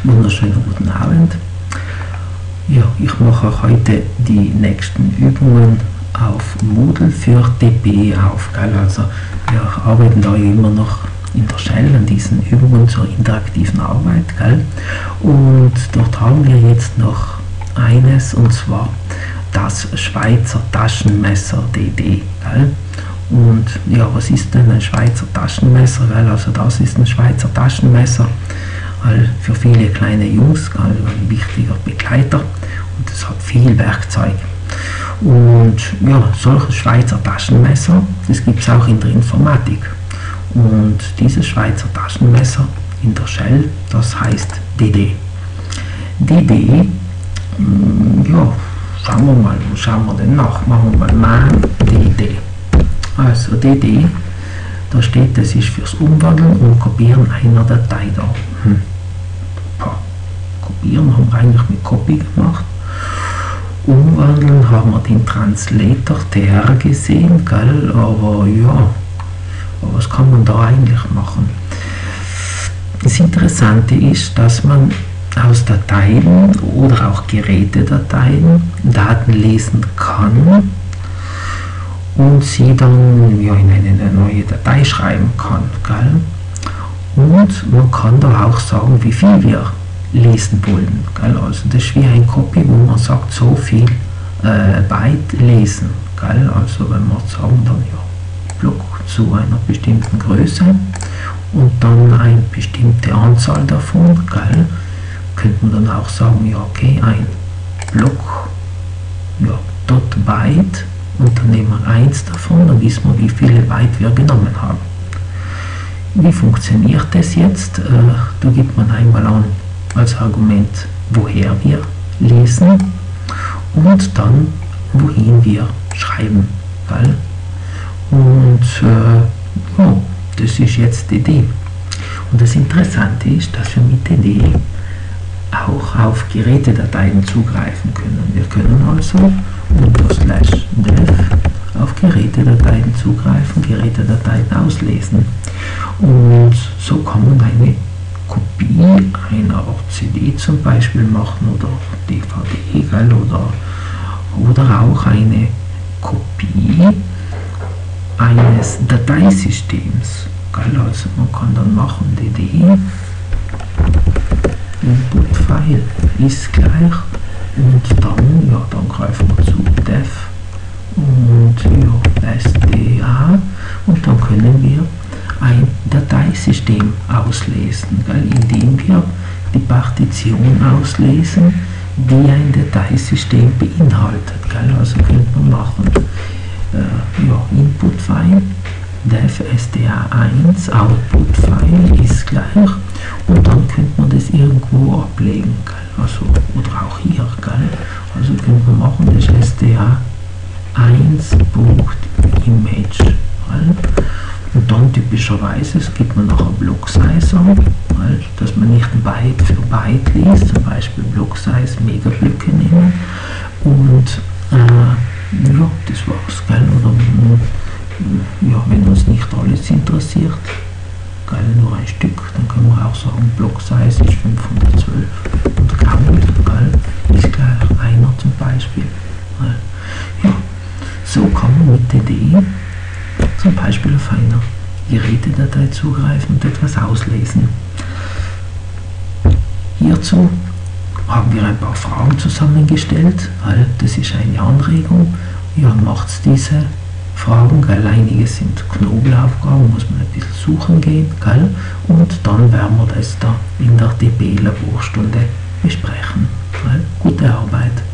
Wunderschönen guten Abend. Ja, ich mache heute die nächsten Übungen auf Moodle für DP auf. Also wir arbeiten da immer noch in der Shell an diesen Übungen zur interaktiven Arbeit. Und dort haben wir jetzt noch eines, und zwar das Schweizer Taschenmesser DD. Und ja, was ist denn ein Schweizer Taschenmesser? Also das ist ein Schweizer Taschenmesser für viele kleine Jungs, ein wichtiger Begleiter, und es hat viel Werkzeug. Und ja, solche Schweizer Taschenmesser, das gibt es auch in der Informatik. Und dieses Schweizer Taschenmesser in der Shell, das heißt DD. DD, ja, schauen wir mal, wo schauen wir denn nach? Machen wir mal Man DD. Also DD, da steht, das ist fürs Umwandeln und Kopieren einer Datei da. Kopieren haben wir eigentlich mit Copy gemacht. Umwandeln haben wir den Translator TR gesehen, aber ja, was kann man da eigentlich machen? Das Interessante ist, dass man aus Dateien oder auch Gerätedateien Daten lesen kann und sie dann ja, in eine neue Datei schreiben kann. Und man kann da auch sagen, wie viel wir lesen wollen. Also das ist wie ein Copy, wo man sagt, so viel Byte lesen. Also wenn wir sagen, dann ja, Block zu einer bestimmten Größe und dann eine bestimmte Anzahl davon, könnte man dann auch sagen, ja okay, ein Block, ja, dot Byte, und dann nehmen wir 1 davon, dann wissen wir, wie viele Byte wir genommen haben. Wie funktioniert das jetzt? Da gibt man einmal an als Argument, woher wir lesen und dann, wohin wir schreiben. Und ja, das ist jetzt DD. Und das Interessante ist, dass wir mit DD auch auf Gerätedateien zugreifen können. Wir können also unter /dev auf Gerätedateien zugreifen, Gerätedateien auslesen. Und so kann man eine Kopie einer CD zum Beispiel machen oder DVD oder auch eine Kopie eines Dateisystems. Also man kann dann machen DD Input-File ist gleich und dann, ja, dann greifen wir zu dev und ja, SDA und dann können wir ein Dateisystem auslesen, indem wir die Partition auslesen, die ein Dateisystem beinhaltet. Also könnte man machen ja, Input-File dev SDA1 Output-File ist gleich und dann könnte man das irgendwo ablegen, also, oder auch hier. Also könnte man machen, das SDA1.image. Und dann typischerweise, es gibt man nachher Block-Size an, dass man nicht Byte für Byte liest, zum Beispiel Block-Size Megablöcke nehmen und ja, das war's. Oder ja, wenn uns nicht alles interessiert, nur ein Stück, dann können wir auch sagen, Block-Size ist 512 und Count ist gleich einer zum Beispiel. Ja, so kann man mit DD zum Beispiel auf einer Gerätedatei zugreifen und etwas auslesen. Hierzu haben wir ein paar Fragen zusammengestellt, das ist eine Anregung. Ja, macht diese Fragen, einige sind Knobelaufgaben, muss man ein bisschen suchen gehen, und dann werden wir das da in der DP-Laborstunde besprechen. Gute Arbeit!